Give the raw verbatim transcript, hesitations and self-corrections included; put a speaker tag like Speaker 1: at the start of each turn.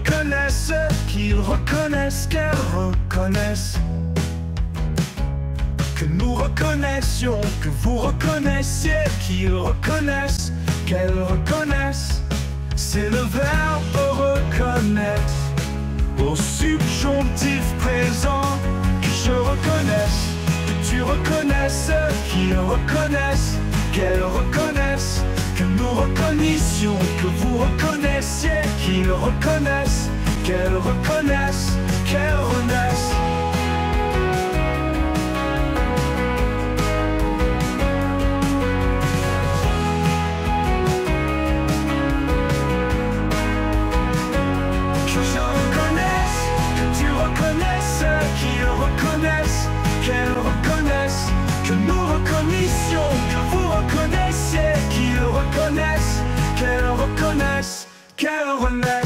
Speaker 1: reconnaissent, qu'ils reconnaissent, qu'elles reconnaissent. Que nous reconnaissions, que vous reconnaissiez, qu'ils reconnaissent, qu'elles reconnaissent. C'est le verbe reconnaître au subjonctif présent. Que je reconnaisse, que tu reconnaisses, qu'ils reconnaissent, qu'elles reconnaissent. Que nous reconnaissions, que vous reconnaissiez, qu'ils reconnaissent, qu'elles reconnaissent, qu'elles renaissent. Que je reconnaisse, que tu reconnaisses, qu'ils reconnaissent, qu'elles reconnaissent. Que nous reconnaissions, que vous reconnaissiez, qu'ils reconnaissent, qu'elles reconnaissent, qu'elles renaissent.